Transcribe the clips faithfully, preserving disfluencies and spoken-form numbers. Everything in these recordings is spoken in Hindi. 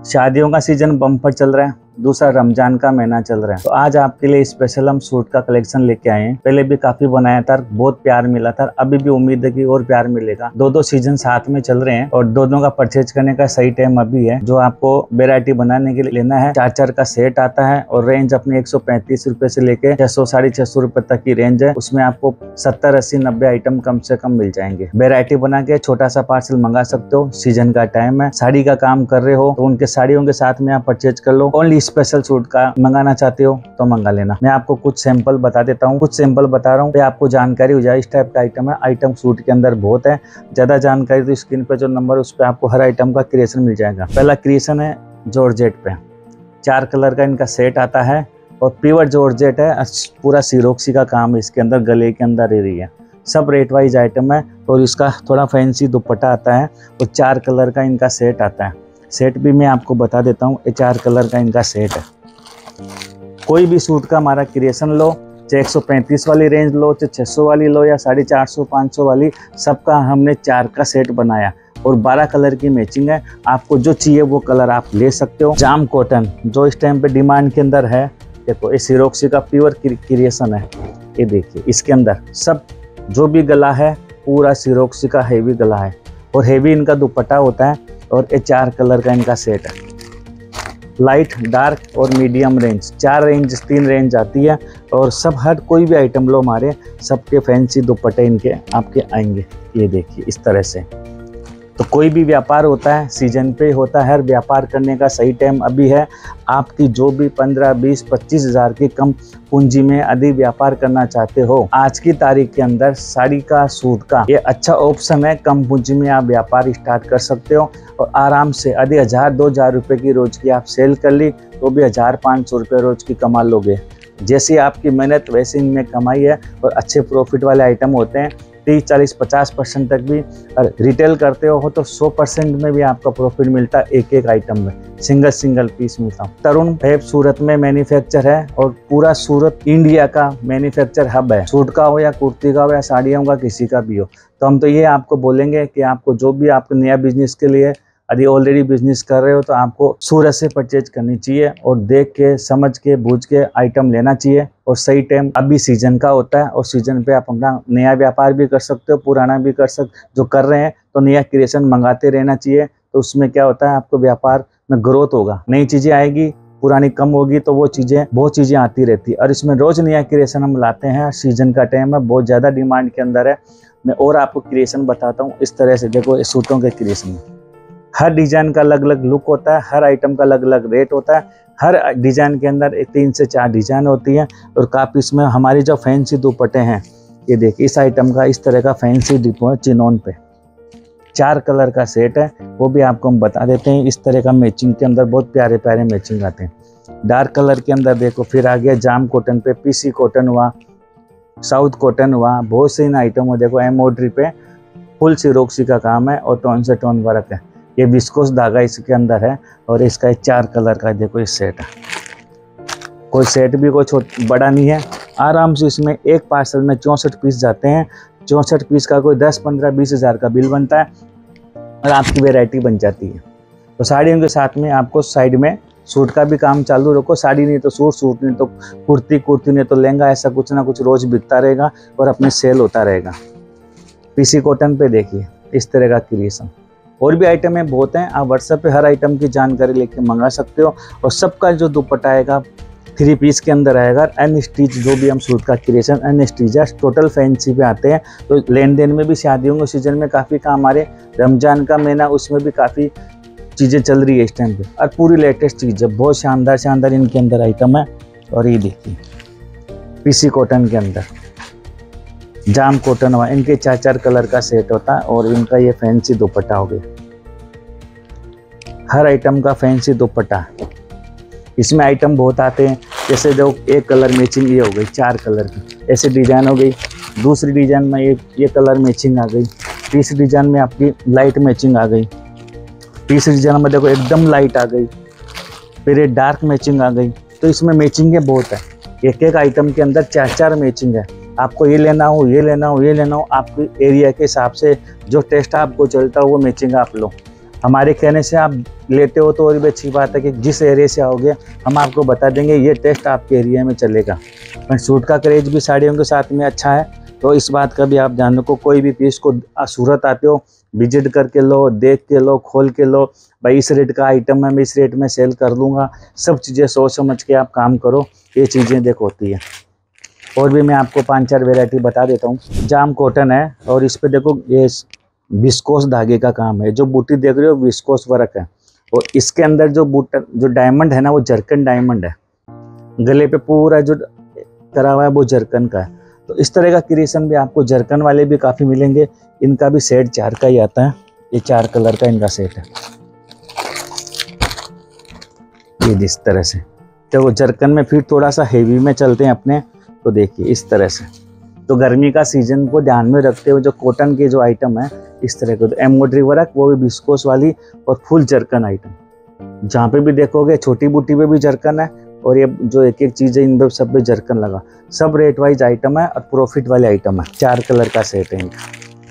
शादियों का सीजन बम्पर चल रहा है, दूसरा रमजान का महीना चल रहा है, तो आज आपके लिए स्पेशल हम सूट का कलेक्शन लेके आए हैं। पहले भी काफी बनाया था, बहुत प्यार मिला था, अभी भी उम्मीद है कि और प्यार मिलेगा। दो दो सीजन साथ में चल रहे हैं और दोनों का परचेज करने का सही टाइम अभी है। जो आपको वैरायटी बनाने के लिए लेना है, चार चार का सेट आता है और रेंज अपनी एक सौ पैंतीस रुपए से लेके छह सौ साढ़े छह सौ रुपए तक की रेंज है। उसमें आपको सत्तर अस्सी नब्बे आइटम कम से कम मिल जाएंगे। वैरायटी बना के छोटा सा पार्सल मंगा सकते हो। सीजन का टाइम है, साड़ी का काम कर रहे हो तो उनके साड़ियों के साथ में आप परचेज कर लो। ओनली स्पेशल सूट का मंगाना चाहते हो तो मंगा लेना। मैं आपको कुछ सैंपल बता देता हूँ, कुछ सैंपल बता रहा हूँ, आपको जानकारी हो जाए। इस टाइप का आइटम है, आइटम सूट के अंदर बहुत है। ज्यादा जानकारी तो स्क्रीन पे जो नंबर है उस पर आपको हर आइटम का क्रिएशन मिल जाएगा। पहला क्रिएशन है जॉर्जेट पे, चार कलर का इनका सेट आता है और प्योर जॉर्जेट है, पूरा सिरोक्सी का काम है इसके अंदर, गले के अंदर एरिया सब रेट वाइज आइटम है। और इसका थोड़ा फैंसी दुपट्टा आता है और चार कलर का इनका सेट आता है। सेट भी मैं आपको बता देता हूँ, ये चार कलर का इनका सेट है। कोई भी सूट का हमारा क्रिएशन लो, चाहे एक सौ पैंतीस वाली रेंज लो, चाहे छह सौ वाली लो या साढ़े चार सौ पाँच सौ वाली, सबका हमने चार का सेट बनाया और बारह कलर की मैचिंग है। आपको जो चाहिए वो कलर आप ले सकते हो। जाम कॉटन जो इस टाइम पे डिमांड के अंदर है, देखो ये सिरोक्सी का प्योर क्रिएशन है। ये देखिए इसके अंदर सब जो भी गला है पूरा सिरोक्सी का हेवी गला है और हेवी इनका दुपट्टा होता है। और ये चार कलर का इनका सेट है, लाइट डार्क और मीडियम रेंज, चार रेंज तीन रेंज आती है। और सब हर कोई भी आइटम लो हमारे सबके फैंसी दुपट्टे इनके आपके आएंगे। ये देखिए इस तरह से। तो कोई भी व्यापार होता है सीजन पे होता है, हर व्यापार करने का सही टाइम अभी है। आपकी जो भी पंद्रह बीस पच्चीस हजार की कम पूंजी में अधिक व्यापार करना चाहते हो, आज की तारीख के अंदर साड़ी का सूट का ये अच्छा ऑप्शन है। कम पूंजी में आप व्यापार स्टार्ट कर सकते हो और आराम से अधिक हजार दो हजार रुपये की रोज की आप सेल कर ली तो भी हजार पाँच सौ रुपये रोज की कमा लोगे। जैसी आपकी मेहनत वैसे इनमें कमाई है और अच्छे प्रॉफिट वाले आइटम होते हैं। तीस चालीस पचास परसेंट तक भी रिटेल करते हो तो सौ परसेंट में भी आपका प्रॉफिट मिलता है एक एक आइटम में, सिंगल सिंगल पीस मिलता है। तरुण फैब सूरत में मैन्युफैक्चर है और पूरा सूरत इंडिया का मैन्युफैक्चर हब है। सूट का हो या कुर्ती का हो या साड़ियों का, किसी का भी हो। तो हम तो ये आपको बोलेंगे कि आपको जो भी आपको नया बिजनेस के लिए यदि ऑलरेडी बिजनेस कर रहे हो तो आपको सूरत से परचेज करनी चाहिए और देख के समझ के बूझ के आइटम लेना चाहिए। और सही टाइम अभी सीजन का होता है और सीजन पे आप अपना नया व्यापार भी कर सकते हो, पुराना भी कर सकते जो कर रहे हैं। तो नया क्रिएशन मंगाते रहना चाहिए, तो उसमें क्या होता है आपको व्यापार में ग्रोथ होगा, नई चीजें आएगी, पुरानी कम होगी तो वो चीजें बहुत चीजें आती रहती है। और इसमें रोज नया क्रिएशन हम लाते हैं। सीजन का टाइम है, बहुत ज्यादा डिमांड के अंदर है। मैं और आपको क्रिएशन बताता हूँ इस तरह से। देखो इस सूटों के क्रिएशन हर डिजाइन का अलग अलग लुक होता है, हर आइटम का अलग अलग रेट होता है। हर डिजाइन के अंदर तीन से चार डिजाइन होती है और काफी इसमें हमारी जो फैंसी दुपट्टे हैं, ये देखिए इस आइटम का इस तरह का फैंसी डिपो है चिनोन पे, चार कलर का सेट है, वो भी आपको हम बता देते हैं। इस तरह का मैचिंग के अंदर बहुत प्यारे प्यारे मैचिंग आते हैं। डार्क कलर के अंदर देखो, फिर आ गया जाम कॉटन पे, पीसी कॉटन हुआ, साउथ कॉटन हुआ, बहुत से इन आइटम हो। देखो एम्ब्रॉयडरी पे फुल सिरोक्सी का काम है और टोन से टोन वर्क है। ये विस्कोस धागा इसके अंदर है और इसका एक चार कलर का देखो ये सेट है। कोई सेट भी कोई छोट बड़ा नहीं है, आराम से इसमें एक पार्सल में चौंसठ पीस जाते हैं। चौंसठ पीस का कोई दस पंद्रह बीस हजार का बिल बनता है और आपकी वैरायटी बन जाती है। तो साड़ियों के साथ में आपको साइड में सूट का भी काम चालू रखो। साड़ी नहीं तो सूट, सूट नहीं तो कुर्ती, कुर्ती नहीं तो लहंगा, ऐसा कुछ ना कुछ रोज बिकता रहेगा और अपने सेल होता रहेगा। पीसी कॉटन पे देखिए इस तरह का क्रिएशन। और भी आइटम है बहुत हैं, आप व्हाट्सएप पे हर आइटम की जानकारी लेके मंगा सकते हो। और सबका जो दुपट्टा आएगा थ्री पीस के अंदर आएगा, एन स्टिच जो भी हम सूट का क्रिएशन एन स्टिच है, टोटल फैंसी पे आते हैं। तो लेन देन में भी शादियों के सीजन में काफ़ी काम आ रहे, रमजान का महीना उसमें भी काफ़ी चीज़ें चल रही है इस टाइम पे और पूरी लेटेस्ट चीज़ है, बहुत शानदार शानदार इनके अंदर आइटम है। और ये देखिए पीसी कॉटन के अंदर जाम कॉटन हुआ, इनके चार चार कलर का सेट होता है और इनका ये फैंसी दुपट्टा हो गया। हर आइटम का फैंसी दुपट्टा, इसमें आइटम बहुत आते हैं। जैसे जो एक कलर मैचिंग ये हो गई, चार कलर की ऐसे डिजाइन हो गई। दूसरी डिजाइन में ये ये कलर मैचिंग आ गई। तीसरी डिजाइन में आपकी लाइट मैचिंग आ गई। तीसरी डिजाइन में देखो एकदम लाइट आ गई। फिर ये डार्क मैचिंग आ गई। तो इसमें मैचिंग बहुत है, एक एक आइटम के अंदर चार चार मैचिंग है। आपको ये लेना हो, ये लेना हो, ये लेना हो, आपके एरिया के हिसाब से जो टेस्ट आपको चलता हो वो मैचिंग आप लो। हमारे कहने से आप लेते हो तो और भी अच्छी बात है कि जिस एरिया से आओगे हम आपको बता देंगे ये टेस्ट आपके एरिया में चलेगा। पर सूट का क्रेज भी साड़ियों के साथ में अच्छा है, तो इस बात का भी आप ध्यान रखो। कोई भी पीस को सूरत आते हो विजिट करके लो, देख के लो, खोल के लो, भाई इस रेट का आइटम है, मैं इस रेट में सेल कर दूंगा। सब चीज़ें सोच समझ के आप काम करो, ये चीज़ें देखो होती है। और भी मैं आपको पांच चार वेराइटी बता देता हूँ। जाम कॉटन है और इस पे देखो ये विस्कोस धागे का काम है। जो बूटी देख रहे हो विस्कोस वर्क है, और इसके अंदर जो बूटा जो डायमंड है ना वो जरकन डायमंड है। गले पे पूरा जो करा हुआ है वो जरकन का है। तो इस तरह का क्रिएशन भी आपको जरकन वाले भी काफ़ी मिलेंगे। इनका भी सेट चार का ही आता है, ये चार कलर का इनका सेट है। ये जिस तरह से तो वो जरकन में फिर थोड़ा सा हेवी में चलते हैं अपने, तो देखिए इस तरह से। तो गर्मी का सीजन को ध्यान में रखते हुए जो कॉटन के जो आइटम है इस तरह के, तो एम्ब्रॉयडरी वर्क वो भी विस्कोस वाली और फुल जरकन आइटम। जहाँ पे भी देखोगे छोटी बूटी पे भी जरकन है, और ये जो एक एक चीज़ है इन पे सब पे जरकन लगा। सब रेट वाइज आइटम है और प्रॉफिट वाले आइटम है। चार कलर का सेट है इनका।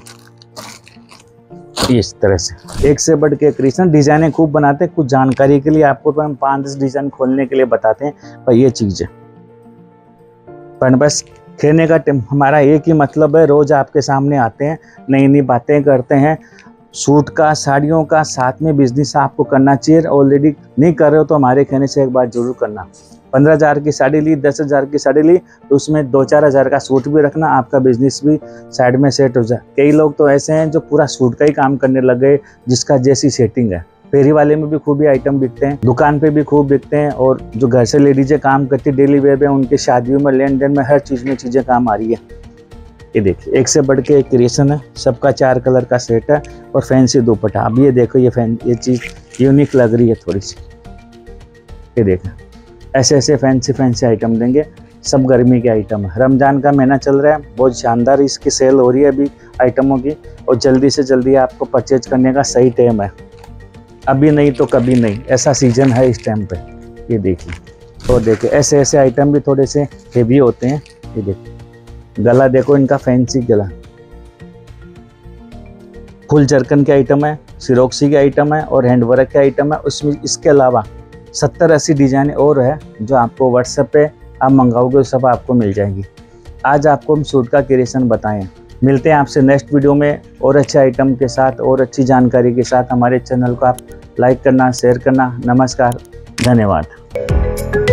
इस तरह से एक से बढ़ के क्रिएशन डिजाइने खूब बनाते हैं। कुछ जानकारी के लिए आपको तो हम पाँच दस डिजाइन खोलने के लिए बताते हैं, पर ये चीज़ है। पर बस कहने का हमारा एक ही मतलब है, रोज आपके सामने आते हैं, नई नई बातें करते हैं। सूट का, साड़ियों का साथ में बिजनेस आपको करना चाहिए। ऑलरेडी नहीं कर रहे हो तो हमारे कहने से एक बार जरूर करना। पंद्रह हज़ार की साड़ी ली, दस हज़ार की साड़ी ली, तो उसमें दो चार हज़ार का सूट भी रखना, आपका बिजनेस भी साइड में सेट हो जाए। कई लोग तो ऐसे हैं जो पूरा सूट का ही काम करने लग गए, जिसका जैसी सेटिंग है। फेरी वाले में भी खूब ही आइटम बिकते हैं, दुकान पे भी खूब बिकते हैं, और जो घर से लेडीजें काम करती डेली वेयर पे उनके शादियों में, लेन देन में, हर चीज़ में चीज़ें काम आ रही है। ये देखिए एक से बढ़ के एक क्रिएशन है। सबका चार कलर का सेट है और फैंसी दुपट्टा। अब ये देखो ये फैन ये चीज़ यूनिक लग रही है थोड़ी सी। ये देखो ऐसे ऐसे फैंसी फैंसी आइटम देंगे। सब गर्मी के आइटम है। रमज़ान का महीना चल रहा है, बहुत शानदार इसकी सेल हो रही है अभी आइटमों की, और जल्दी से जल्दी आपको परचेज करने का सही टाइम है। अभी नहीं तो कभी नहीं, ऐसा सीजन है इस टाइम पे। ये देखिए, और देखिए ऐसे ऐसे आइटम भी थोड़े से हेवी होते हैं। ये देखिए गला देखो इनका फैंसी गला, फुल जरकन के आइटम है, सिरोक्सी के आइटम है और हैंड वर्क के आइटम है। उसमें इसके अलावा सत्तर अस्सी डिजाइन और है जो आपको व्हाट्सएप पे आप मंगाओगे, सब आपको मिल जाएगी। आज आपको हम सूट का क्रिएशन बताएं। मिलते हैं आपसे नेक्स्ट वीडियो में और अच्छे आइटम के साथ और अच्छी जानकारी के साथ। हमारे चैनल को आप लाइक करना, शेयर करना। नमस्कार, धन्यवाद।